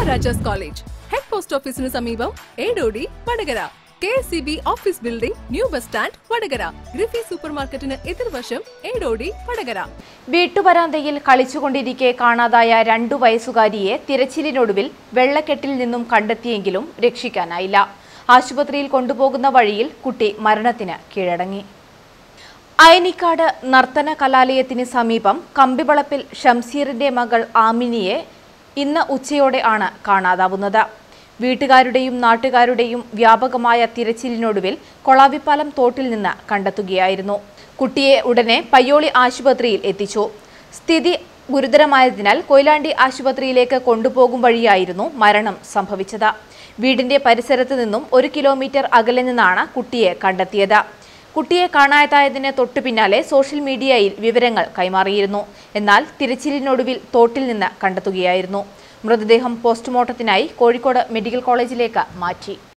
Maharajas College, Head Post Office in Samibam, Edodi, Vadagara. KCB Office Building, New Bus Stand, Vadagara. Griffy Supermarket in Edirvasham, Edodi, Vadagara. വീട്ടുവരാന്തയിൽ കളിച്ചുകൊണ്ടിരിക്കെ കാണാതായ 2 വയസ്സുകാരിയെ തിരച്ചിലിനൊടുവിൽ വെള്ളക്കെട്ടിൽ നിന്നും കണ്ടെത്തിയെങ്കിലും രക്ഷിക്കാനായില്ല. ആശുപത്രിയിൽ കൊണ്ടുപോകുന്ന വഴിയിൽ കുട്ടി മരണത്തിന് കീഴടങ്ങി. അയനിക്കാട് നർത്തന കലാലയത്തിന് സമീപം കമ്പിവളപ്പിൽ ഷംസീറിന്റെ മകൾ ആമിനിയെ ഇന്ന് ഉച്ചയോടെ ആണ് കാണാതാവുന്നത്. വീട്ടുകാരുടെയും നാട്ടുകാരുടെയും വ്യാപകമായ തിരച്ചിലിനൊടുവിൽ കൊളാവിപ്പാലം തോട്ടിൽ നിന്ന് കണ്ടെത്തുകയായിരുന്നു. കുട്ടിയെ ഉടനെ പയ്യോളി ആശുപത്രിയിൽ എത്തിച്ചു. സ്ഥിതി ഗുരുതരമായതിനാൽ കൊയിലാണ്ടി ആശുപത്രിയിലേക്ക് കൊണ്ടുപോകും വഴിയായിരുന്നു മരണം സംഭവിച്ചത്. വീടിന്റെ പരിസരത്ത് നിന്നും 1 കിലോമീറ്റർ അകലെ നിന്നാണ് കുട്ടിയെ കണ്ടെത്തിയത്. കുട്ടിയെ കാണാതായതിന് തൊട്ടു പിന്നാലെ സോഷ്യൽ മീഡിയയിൽ വിവരങ്ങൾ കൈമാറിയിരുന്നു. എന്നാൽ തിരച്ചിലിനൊടുവിൽ തോട്ടിൽ നിന്ന് കണ്ടെത്തുകയായിരുന്നു. മൃതദേഹം പോസ്റ്റ്മോർട്ടത്തിനായി കോഴിക്കോട് മെഡിക്കൽ കോളേജിലേക്ക് മാറ്റി.